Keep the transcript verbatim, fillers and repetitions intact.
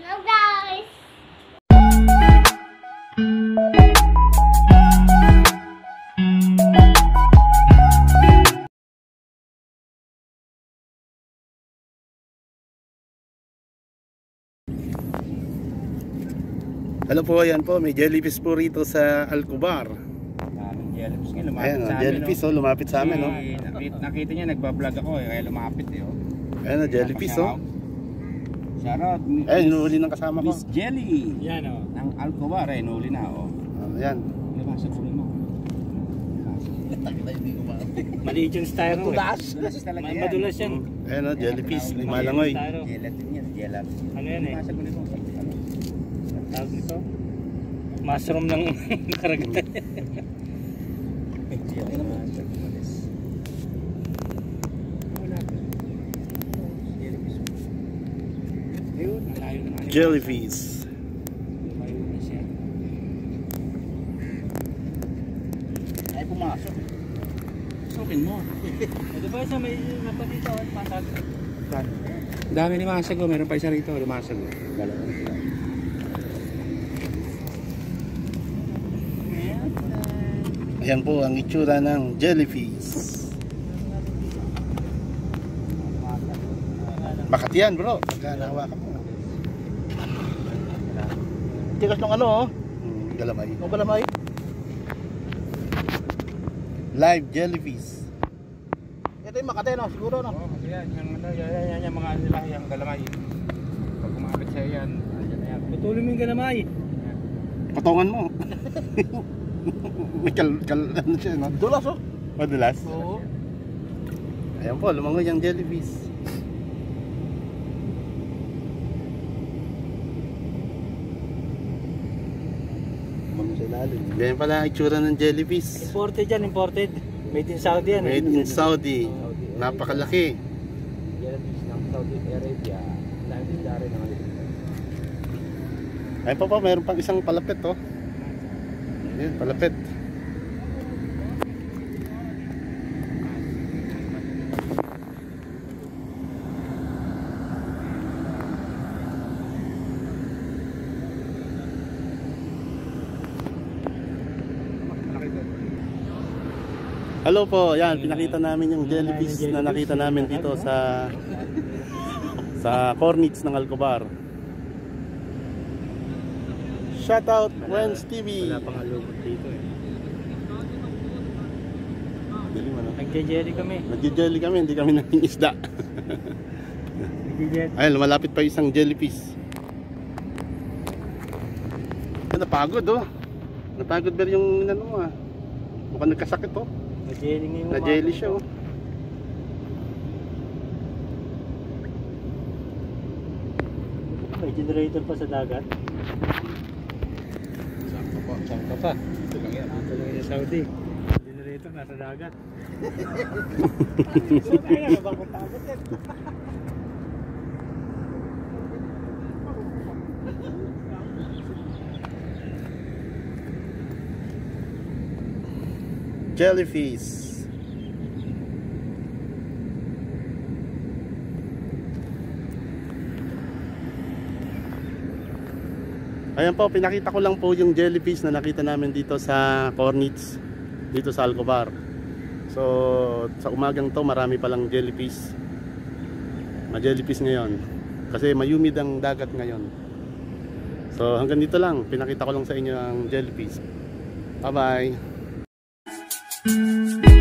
Hello guys! Hello po, yan po, may jellyfish po rito sa Alcobar. Daming jellyfish nga, lumapit Ayan, sa amin. jellyfish No? oh, lumapit sa amin, no? Eh, nakita, nakita niya, nagbablog ako eh, kaya lumapit eh. Oh. Ayan, jellyfish oh. Shoutout. Ayan, inuuli ng kasama ko. Miss Jelly. Yan oh. Ng Alcobar eh, inuuli na oh. Oh, ayan. Lumasa ko mo. Maliit yung styro eh. Madulas. Madulas talaga yan. Madulas yan. Ayan oh, jellyfish, limalangoy. Gelatin yan, gelatin. Ano yan eh? Lumasa ko nito. Tawag nito? Mushroom ng karagatan. Jellyfish. Ay, pumasok. Sukin mo. Di ba siya may napatito at pasag? Dami ni Masag oh, meron pa isa rito, lumasag oh. Dalawa na sila. Ayan po ang itsura ng jellyfish. Makati yan bro, pagka nahawakan mo. Tigas ng ano oh? Hmm, galamay. Ano ba lamay? Live jellyfish. Ito yung Makati no, siguro no? Oo, oh, yan, yan, yan, yan, yan, yung mga ano nila, yung galamay. Pag kumapit sa'yo yan, andyan na yan. Putulin mo yung galamay. Patungan mo. May kal, kal, ano siya, no? Dulas oh? Madulas? Oo. Ayan po, lumangoy ang jellyfish. Mano sa ilalim. Ganyan pala ang itsura ng jellyfish. Imported yan, imported. Made in Saudi yan. Made in Saudi. Napakalaki. Jellyfish ng Saudi Arabia. Dahil din dari ng alipin. Ayun pa po, mayroon pang isang palapit oh. Ayan, palapit. Hello po, yan, pinakita namin yung jellyfish na nakita namin dito sa sa Cornets ng Alcobar. Shoutout Wens T V. Wala pang alubot dito eh. Dilim ano? Nagje-jelly kami. Nagje-jelly kami, hindi kami nanging isda. Nagje-jelly. Ayun, lumalapit pa isang jellyfish. Ay, napagod oh. Napagod ba yung ano mo ah. Mukhang nagkasakit oh. Nag-jelly ngayon. Na-jelly siya oh. May generator pa sa dagat. Saan ka pa? Saan ka pa? Ito lang yan. Ito lang yung Saudi. Generator nasa dagat. So kaya na ba kung pagod yan? Jellyfish. Ayan po, pinakita ko lang po yung jellyfish na nakita namin dito sa Cornets, dito sa Alcobar. So, sa umagang to marami palang jellyfish. Ma-jellyfish ngayon. Kasi mayumid ang dagat ngayon. So, hanggang dito lang. Pinakita ko lang sa inyo ang jellyfish. Bye-bye!